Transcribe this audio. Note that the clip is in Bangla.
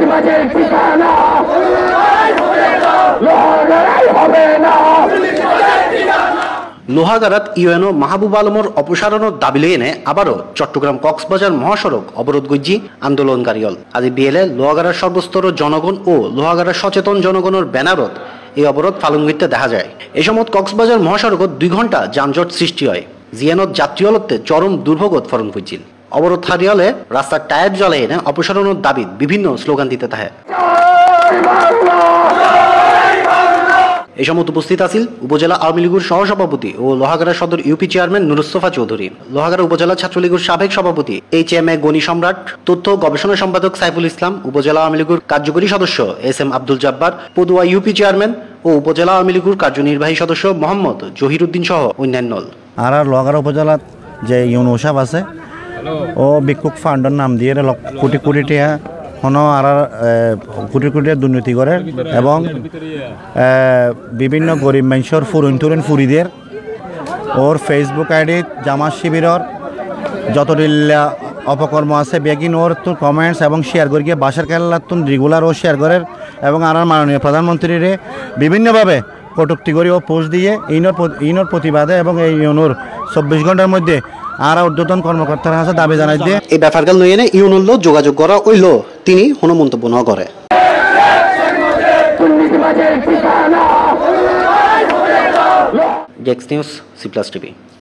দুর্নীতিবাজের ঠিকানা লোহাগাড়াই হবে না। লোহাগাড়াত ইউএনও মাহবুব আলমর অপসারণের দাবি লই এনে আবারও চট্টগ্রাম কক্সবাজার মহাসড়ক অবরোধ গজ্জি আন্দোলনকারীল। আজি বিএলএ লোহাগাড়ার সর্বস্তর জনগণ ও লোহাগাড়ার সচেতন জনগণের ব্যানারত এই অবরোধ পালন করতে দেখা যায়। এই সময় কক্সবাজার মহাসড়কত 2 ঘন্টা যানজট সৃষ্টি হয়। জিয়ানত যাত্রীলতে চরম দুর্ভোগত ফরণ করছিল। অবরোধ হারিয়ালে রাস্তার টায়ার জ্বলে এনে অপসারণের দাবিত বিভিন্ন স্লোগান দিতে থাকে। এই সময় উপস্থিত আছেন উপজেলা আওয়ামী লীগের সহসভাপতি ও লোহাগাড়া সদর ইউপি চেয়ারম্যান নুরুস্তফা চৌধুরী, লোহাগাড়া উপজেলা ছাত্রলীগের সাবেক সভাপতি HMA গনি সম্রাট, তথ্য গবেষণা সম্পাদক সাইফুল ইসলাম, উপজেলা আওয়ামী লীগের কার্যকরী সদস্য SM Abdul Jabbar, Padua UP chairman ও উপজেলা আওয়ামী লীগের কার্যনির্বাহী সদস্য মোহাম্মদ জহিরুদ্দিন সহ অন্যান্য। আর লোহাগাড়া উপজেলাত যে ইউনো সাহেব আছে ও ভিক্ষুক ফান্ডের নাম দিয়ে কোটি কোটি টাকা আর কোটি কোটি দুর্নীতি করে এবং বিভিন্ন গরিব মানুষের ফুরিদের ওর ফেসবুক আইডি জামাত শিবিরের যতদিল্লা অপকর্ম আছে বেগিন ওর তো কমেন্টস এবং শেয়ার করে গিয়ে বাসার খেলার তুন রেগুলার ও শেয়ার করে এবং আর মাননীয় প্রধানমন্ত্রীরে বিভিন্নভাবে কটূক্তি করে ও পোস্ট দিয়ে ইনোর প্রতিবাদে এবং এই ইউনোর 24 ঘন্টার মধ্যে আর ঊর্ধ্বতন কর্মকর্তার কাছে দাবি জানাই দিয়ে এই ব্যাপারগুলো নিয়ে এনে ইউনোর যোগাযোগ করা হইল, তিনি কোনো মন্তব্য না করে। Desk news C+ TV।